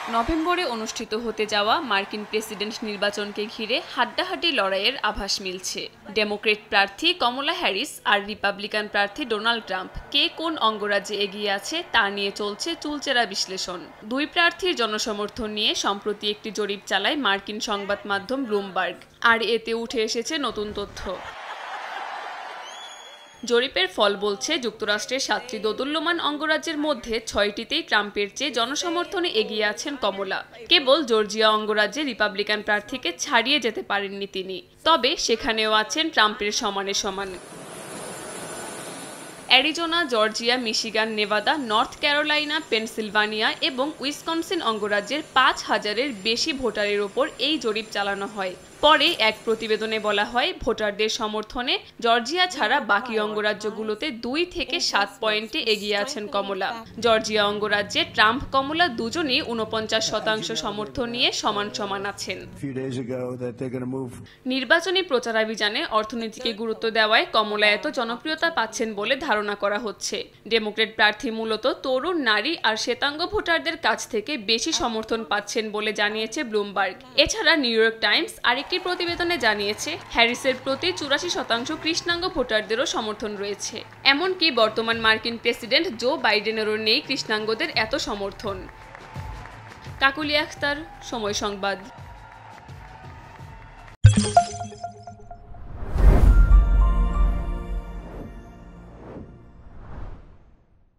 নভেম্বরে অনুষ্ঠিত হতে যাওয়া মার্কিন প্রেসিডেন্ট নির্বাচনকে ঘিরে হাড্ডাহাড্ডি লড়াইয়ের আভাস মিলছে। ডেমোক্রেট প্রার্থী কমলা হ্যারিস আর রিপাবলিকান প্রার্থী ডোনাল্ড ট্রাম্প কে কোন অঙ্গরাজ্যে এগিয়ে আছে তা নিয়ে চলছে চুলচেরা বিশ্লেষণ। দুই প্রার্থীর জনসমর্থন নিয়ে সম্প্রতি একটি জরিপ চালায় মার্কিন সংবাদ মাধ্যম ব্লুমবার্গ, আর এতে উঠে এসেছে নতুন তথ্য। জরিপের ফল বলছে যুক্তরাষ্ট্রের ৭টি দোদুল্যমান অঙ্গরাজ্যের মধ্যে ৬টিতেই ট্রাম্পের চেয়ে জনসমর্থনে এগিয়ে আছেন কমলা। কেবল জর্জিয়া অঙ্গরাজ্যে রিপাবলিকান প্রার্থীকে ছাড়িয়ে যেতে পারেননি তিনি, তবে সেখানেও আছেন ট্রাম্পের সমানে সমান। Arizona, Georgia, Michigan, Nevada, North Carolina, Pennsylvania এবং উইসকনসিন অঙ্গরাজ্যের ৫,০০০-এর বেশি ভোটারের ওপর এই জরিপ চালানো হয়। পরে এক প্রতিবেদনে বলা হয়, ভোটারদের সমর্থনে জর্জিয়া ছাড়া বাকি অঙ্গরাজ্যগুলোতে ২ থেকে ৭ পয়েন্টে এগিয়ে আছেন কমলা। জর্জিয়া অঙ্গরাজ্যে ট্রাম্প কমলা দুজনেই ৪৯% সমর্থন নিয়ে সমান সমান আছেন। নির্বাচনী প্রচারাভিযানে অর্থনীতিকে গুরুত্ব দেওয়ায় কমলা এত জনপ্রিয়তা পাচ্ছেন বলে ধারণা করা হচ্ছে। ডেমোক্রেট প্রার্থী মূলত তরুণ, নারী আর শ্বেতাঙ্গ ভোটারদের কাছ থেকে বেশি সমর্থন পাচ্ছেন বলে জানিয়েছে ব্লুমবার্গ। এছাড়া নিউ ইয়র্ক টাইমস আরেকটি প্রতিবেদনে জানিয়েছে, হ্যারিসের প্রতি ৮৪% কৃষ্ণাঙ্গ ভোটারদেরও সমর্থন রয়েছে। এমনকি বর্তমান মার্কিন প্রেসিডেন্ট জো বাইডেনেরও নেই কৃষ্ণাঙ্গদের এত সমর্থন। কাকুলি আখতার, সময় সংবাদ।